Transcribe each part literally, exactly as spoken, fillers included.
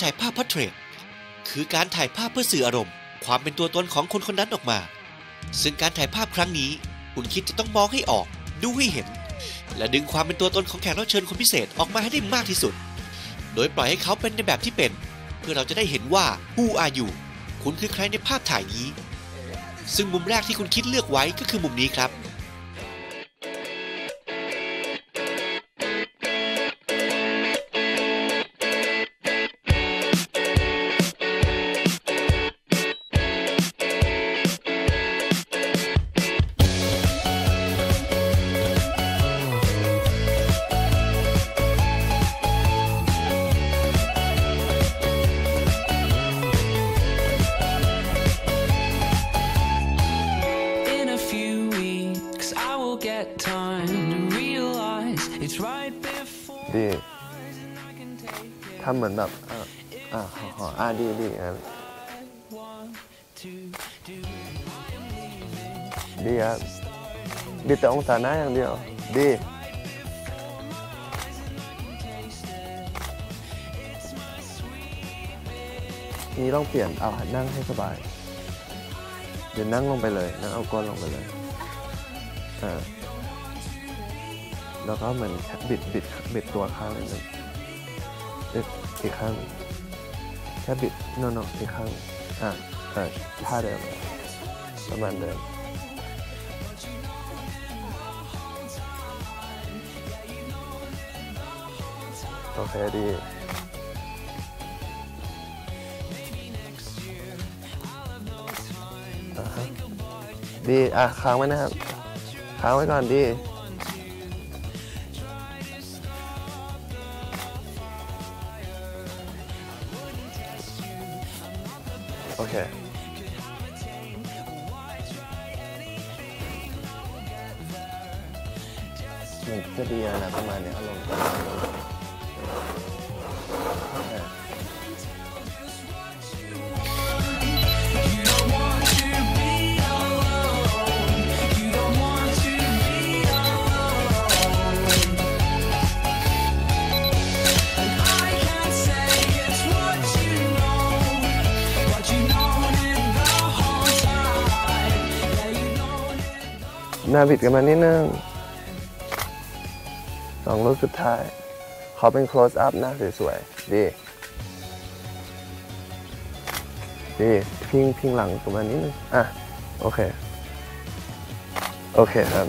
ายภาพพอร์เทรตคือการถ่ายภาพเพื่อสื่ออารมณ์ความเป็นตัวตนของคนคนนั้นออกมาซึ่งการถ่ายภาพครั้งนี้คุณคิดจะต้องมองให้ออกดูให้เห็นและดึงความเป็นตัวตนของแขกรับเชิญคนพิเศษออกมาให้ได้มากที่สุดโดยปล่อยให้เขาเป็นในแบบที่เป็นเพื่อเราจะได้เห็นว่า Who are you คุณคือใครในภาพถ่ายนี้ซึ่งมุมแรกที่คุณคิดเลือกไว้ก็คือมุมนี้ครับดีทำเหมือนแบบอ่าอ่าหออ่าดีดีงั้นดีครับดีแต่องศาหน้าอย่างเดียวดีนี่ต้องเปลี่ยนเอานั่งให้สบายเดี๋ยวนั่งลงไปเลยนั่งเอาก้นลงไปเลยอ่าแล้วก็เหมือนบิดบิดบิดตัวข้างนึงอีกข้างแค่บิดโน่นๆอีกข้างอ่ะเออท่าเดิมประมาณเดิมโอเคดีอ่ะฮะดีอ่ะค้างไว้นะครับค้างไว้ก่อนดีโอเคมันจะดีนะประมาณนี้อารมณ์หน้าบิดกันมานิดนึงสองรูปสุดท้ายขอเป็น close up หน้าสวยๆดีดีพิงพิงหลังประมาณนิดนึงอ่ะโอเคโอเคครับ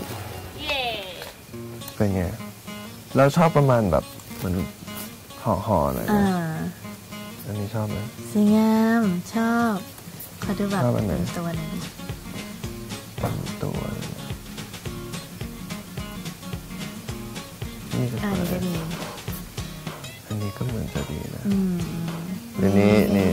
เป็นไงเราชอบประมาณแบบเหมือนห่อๆหน่อยนะอันนี้ชอบไหมสวยงามชอบขอดูแบบเป็นตัวนึงตัวอันนี้ก็ดีอันนี้ก็เหมือนจะดีนะอืมอันนี้นี่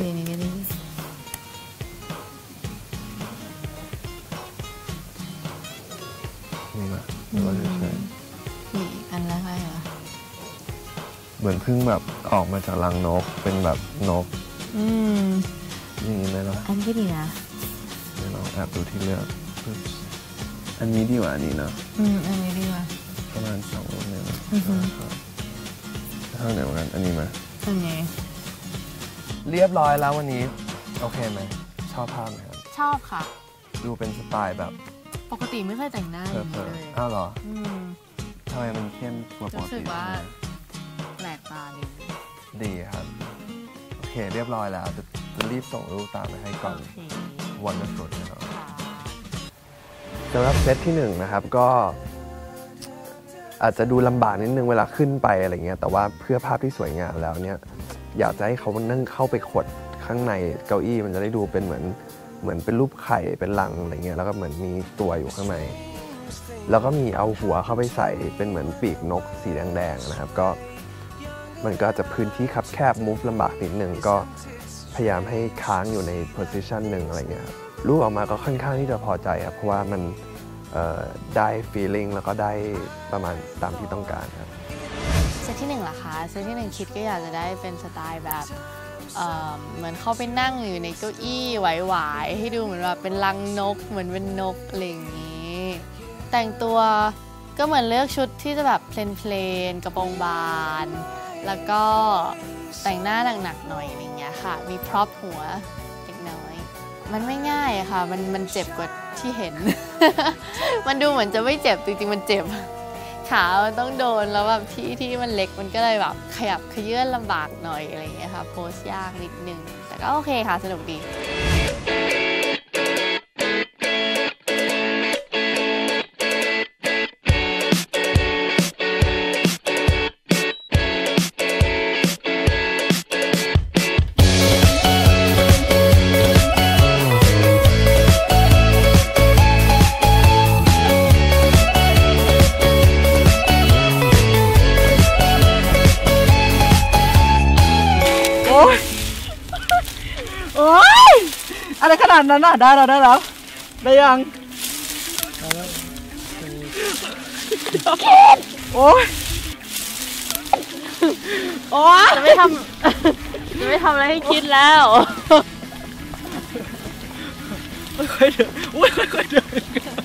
นี่มาเราจะใช้นี่อันละไรเหรอเหมือนเพิ่งแบบออกมาจากรังนกเป็นแบบนกอืมอย่างนี้ไหมล่ะอันก็ดีนะเดี๋ยวลองแอบดูที่เลือกอันนี้ดีกว่าอันนี้นะอืมอันนี้ดีกว่าประมาณสองรูปเนี่ยนะเท่าไหร่กันอันนี้ไหมอันนี้เรียบร้อยแล้ววันนี้โอเคไหมชอบภาพไหมครับชอบค่ะดูเป็นสไตล์แบบปกติไม่เคยแต่งหน้าอย่างนี้เลยอ้าวเหรออืมทำไมมันเข้มกว่าปกติรู้สึกว่าแปลกตาดีดีครับโอเคเรียบร้อยแล้วจะจะรีบส่งรูปตามไปให้ก่อนวันละสุดนะครับสำหรับเซตที่หนึ่งนะครับก็อาจจะดูลำบากนิดนึงเวลาขึ้นไปอะไรเงี้ยแต่ว่าเพื่อภาพที่สวยงามแล้วเนี่ยอยากจะให้เขานั่งเข้าไปขดข้างในเก้าอี้มันจะได้ดูเป็นเหมือนเหมือนเป็นรูปไข่เป็นรังอะไรเงี้ยแล้วก็เหมือนมีตัวอยู่ข้างในแล้วก็มีเอาหัวเข้าไปใส่เป็นเหมือนปีกนกสีแดงๆนะครับก็มันก็จะพื้นที่คับแคบมูฟลำบากนิดนึงก็พยายามให้ค้างอยู่ในโพสิชันหนึ่งอะไรเงี้ยครับรูปออกมาก็ค่อนข้างที่จะพอใจครับเพราะว่ามันได้ feeling แล้วก็ได้ประมาณตามที่ต้องการครับเซตที่หนึ่งล่ะคะเซตที่หนึ่งคิดก็อยากจะได้เป็นสไตล์แบบเ, เหมือนเข้าไปนั่งอยู่ในเก้าอี้ไหวๆให้ดูเหมือนแบบเป็นรังนกเหมือนเป็นนกอะไรอย่างนี้แต่งตัวก็เหมือนเลือกชุดที่จะแบบเพลนๆกระโปรงบานแล้วก็แต่งหน้าหนักๆหน่อยอะไรเงี้ยค่ะมีพร็อพหัวเล็กน้อยมันไม่ง่ายค่ะมันมันเจ็บกว่าที่เห็น มันดูเหมือนจะไม่เจ็บจริงๆมันเจ็บขามันต้องโดนแล้วแบบที่ที่มันเล็กมันก็เลยแบบขยับขยื่นลำบากหน่อยอะไรเงี้ยค่ะโพสยากนิดนึงแต่ก็โอเคค่ะสนุกดีอะไรขนาดนั้นน่ะได้แล้วได้แล้วได้ยังโอ้ยโอ้ยจะไม่ทำจะไม่ทำอะไรให้คิดแล้วไม่ค่อยเดินไม่ค่อยเดิน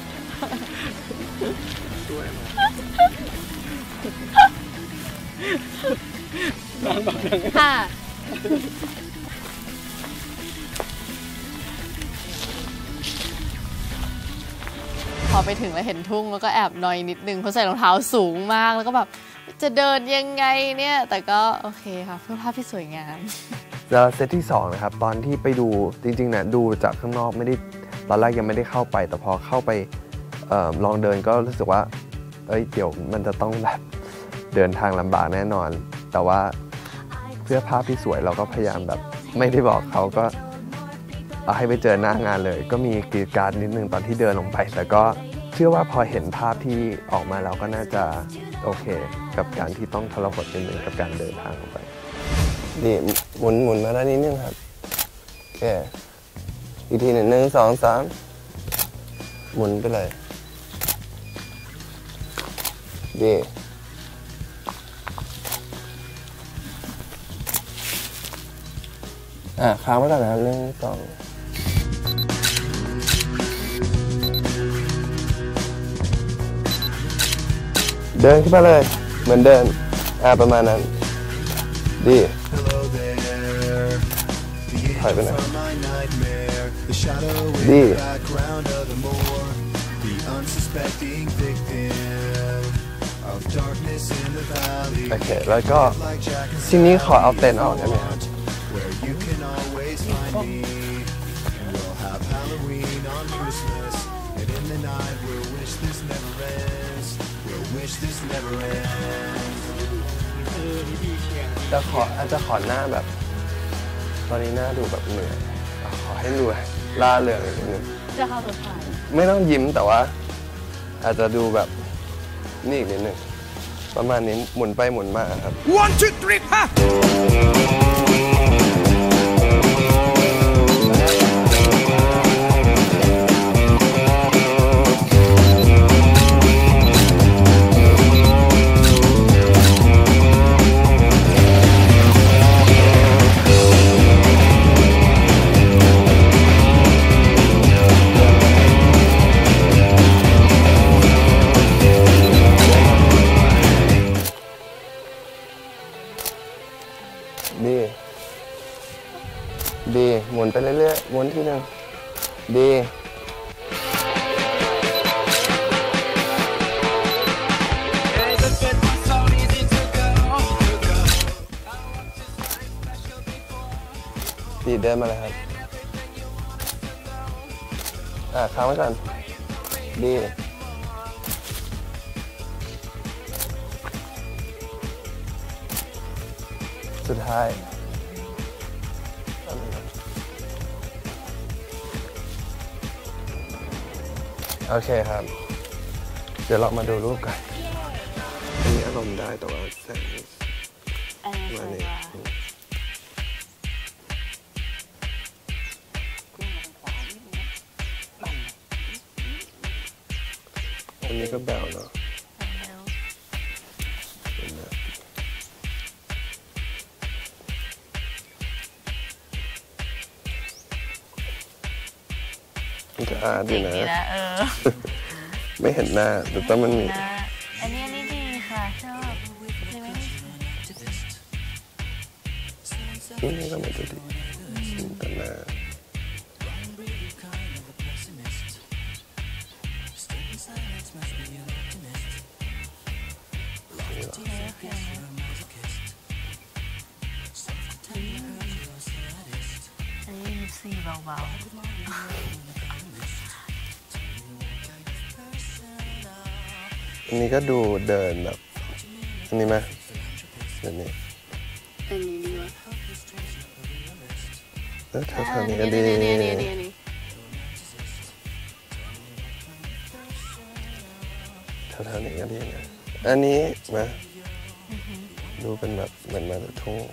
ค่ะพอไปถึงแล้วเห็นทุ่งแล้วก็แอบนอยนิดนึงเพราะใส่รองเท้าสูงมากแล้วก็แบบจะเดินยังไงเนี่ยแต่ก็โอเคค่ะเพื่อภาพที่สวยงามแล้วเซตที่สองนะครับตอนที่ไปดูจริงๆนะดูจากข้างนอกไม่ได้ตอนแรกยังไม่ได้เข้าไปแต่พอเข้าไปเอ่อลองเดินก็รู้สึกว่าเอ้ยเดี๋ยวมันจะต้องแบบเดินทางลำบากแน่นอนแต่ว่าเพื่อภาพที่สวยเราก็พยายามแบบไม่ได้บอกเขาก็เอาให้ไปเจอหน้างานเลยก็มีกรีดการ์ดนิดนึงตอนที่เดินลงไปแต่ก็เชื่อว่าพอเห็นภาพที่ออกมาแล้วก็น่าจะโอเคกับการที่ต้องทรหดนิดนึงกับการเดินทางออกไปนี่หมุนหมุนมาด้านนี้นึงครับโอเคอีกทีหนึ่งหนึ่งสองสามหมุนไปเลยดีอ่ะค้างไว้ก่อนนะครับหนึ่งสองเดินขึ้นมาเลยเหมือนเดินอ่าประมาณนั้นดีถอยไปหน่อยดีโอเคแล้วก็ทีนี้ขอเอาเต็นท์ออกได้ไหมครับจะขออาจจะขอหน้าแบบตอนนี้หน้าดูแบบเหนื่อยขอให้ดูล่าเริงนิดนึงจะเข้าตัวถ่ายไม่ต้องยิ้มแต่ว่าอาจจะดูแบบนี่อีกนิดนึงประมาณนี้หมุนไปหมุนมาครับ one two three ฮะดีดีหมุนไปเรื่อยๆหมุนทีนึงดีดีเดินมาเลยครับอ่ะค้างไว้ก่อนดีสุดท้ายโอเคครับเดี๋ยวเรามาดูรูปกันอันนี้อารมณ์ได้แต่ว่าแสงมาเนี่ยอันนี้ก็แบวเนาะมันจะอาดีนะไม่เห็นหน้าแต่ต้องมันมีอันนี้อันนี้ดีค่ะชอบคู่นี้ก็ไม่จะดีแต่หน้าอันนี้ลิปซีเบาๆอันนี้ก็ดูเดินแบบอันนี้ไหมอันนี้อันนี้ดีวะเออแถวๆนี้ก็ดีแถวๆนี้ก็ดีนะอันนี้มาดูเป็นแบบเหมือนมาจากทุ่ง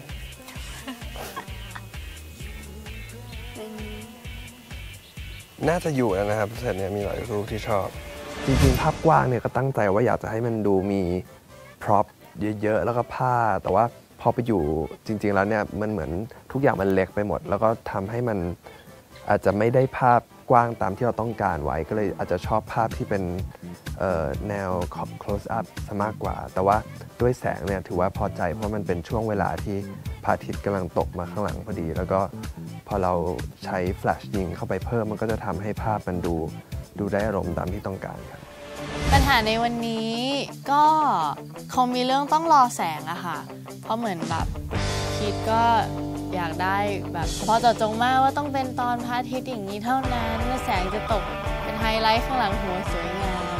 น่าจะอยู่นะครับเซตเนี่ยมีหลายรูปที่ชอบจริงๆภาพกว้างเนี่ยก็ตั้งใจว่าอยากจะให้มันดูมีพร็อพเยอะๆแล้วก็ผ้าแต่ว่าพอไปอยู่จริงๆแล้วเนี่ยมันเหมือนทุกอย่างมันเล็กไปหมดแล้วก็ทำให้มันอาจจะไม่ได้ภาพกว้างตามที่เราต้องการไว้ก็เลยอาจจะชอบภาพที่เป็นแนว close up ซะมากกว่าแต่ว่าด้วยแสงเนี่ยถือว่าพอใจเพราะมันเป็นช่วงเวลาที่พระอาทิตย์กำลังตกมาข้างหลังพอดีแล้วก็พอเราใช้แฟลชยิงเข้าไปเพิ่มมันก็จะทำให้ภาพมันดูดูได้อารมณ์ตามที่ต้องการครับปัญหาในวันนี้ก็คงมีเรื่องต้องรอแสงอะค่ะเพราะเหมือนแบบคิดก็อยากได้แบบเฉพาะเจาะจงมากว่าต้องเป็นตอนพระอาทิตย์อย่างนี้เท่านั้นแสงจะตกเป็นไฮไลท์ข้างหลังหัวสวยงาม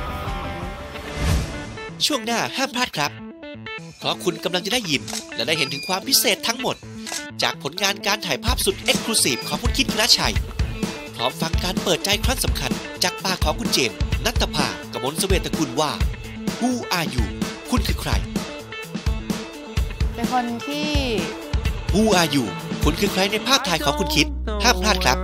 ช่วงหน้าห้ามพลาดครับเพราะคุณกำลังจะได้ยินและได้เห็นถึงความพิเศษทั้งหมดจากผลงานการถ่ายภาพสุดเอ็กซ์คลูซีฟของคุณคิด ธนชัยพร้อมฟังการเปิดใจครั้งสำคัญจากปากของคุณเจนณัฐภา กมลเสวตกุลว่า Who are you คุณคือใครเป็นคนที่ Who are you คุณคือใครในภาพถ่ายของคุณคิดห้ามพลาดครับ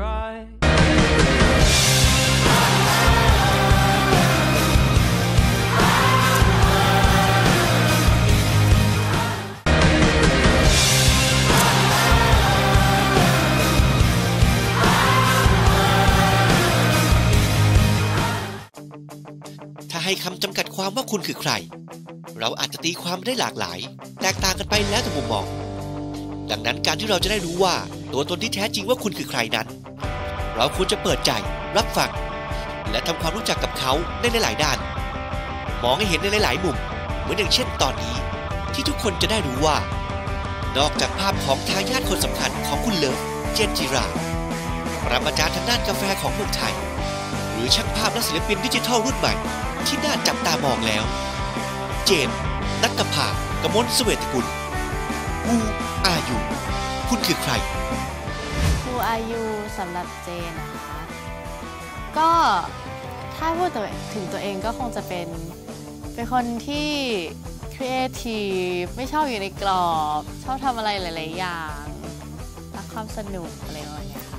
ถ้าให้คำจำกัดความว่าคุณคือใครเราอาจจะตีความได้หลากหลายแตกต่างกันไปแล้วแต่มุมมองดังนั้นการที่เราจะได้รู้ว่าตัวตนที่แท้จริงว่าคุณคือใครนั้นเราควรจะเปิดใจรับฟังและทำความรู้จักกับเขาในหลายๆด้านมองให้เห็นในหลายๆมุมเหมือนอย่างเช่นตอนนี้ที่ทุกคนจะได้รู้ว่านอกจากภาพของทายาทคนสำคัญของคุณเลิฟเจนจิราปรมาจารย์ทางด้านกาแฟของเมืองไทยหรือช่างภาพและศิลปินดิจิทัลรุ่นใหม่ที่น่าจับตามองแล้วเจน ณัฐภา กมลเสวตกุล Who are you คุณคือใคร Who are you สำหรับเจนนะคะก็ถ้าพูดถึงตัวเองก็คงจะเป็นเป็นคนที่ครีเอทีฟไม่ชอบอยู่ในกรอบชอบทำอะไรหลายๆอย่างรักความสนุกอะไรประมาณนี้ค่ะ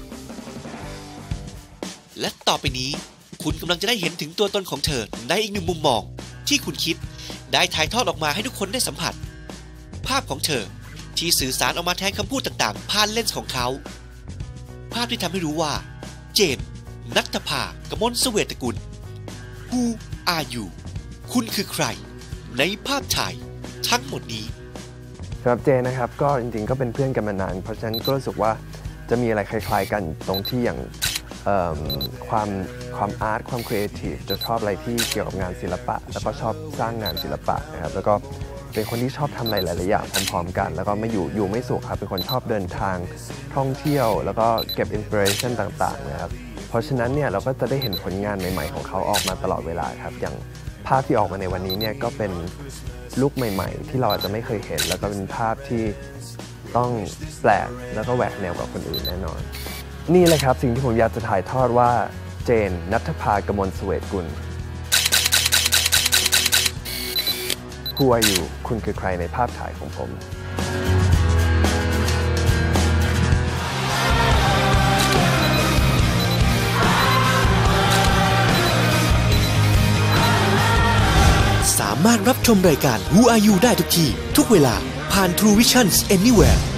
และต่อไปนี้คุณกำลังจะได้เห็นถึงตัวตนของเธอในอีกหนึ่งมุมมองที่คุณคิดได้ถ่ายทอดออกมาให้ทุกคนได้สัมผัสภาพของเธอที่สื่อสารออกมาแทนคำพูดต่างๆผ่านเลนส์ของเขาภาพที่ทำให้รู้ว่าเจน ณัฐภา กมลเสวตกุล Who are you คุณคือใครในภาพถ่ายทั้งหมดนี้สำหรับเจนนะครับก็จริงๆก็เป็นเพื่อนกันมานานเพราะฉะนั้นก็รู้สึกว่าจะมีอะไรคล้ายๆกันตรงที่อย่างความความอาร์ตความครีเอทีฟจะชอบอะไรที่เกี่ยวกับงานศิลปะแล้วก็ชอบสร้างงานศิลปะนะครับแล้วก็เป็นคนที่ชอบทำอะไรหลายๆอย่างพร้อมๆกันแล้วก็ไม่อยู่อยู่ไม่สุขครับเป็นคนชอบเดินทางท่องเที่ยวแล้วก็เก็บอินสปิเรชันต่างๆนะครับเพราะฉะนั้นเนี่ยเราก็จะได้เห็นผลงานใหม่ๆของเขาออกมาตลอดเวลาครับอย่างภาพที่ออกมาในวันนี้เนี่ยก็เป็นลุคใหม่ๆที่เราอาจจะไม่เคยเห็นแล้วก็เป็นภาพที่ต้องแปลกแล้วก็แหวกแนวกว่าคนอื่นแน่นอนนี่แหละครับสิ่งที่ผมอยากจะถ่ายทอดว่าเจน ณัฐภา กมลเสวตกุล Who are you คุณคือใครในภาพถ่ายของผมสามารถรับชมรายการ Who are you ได้ทุกที่ทุกเวลาผ่าน True Visions Anywhere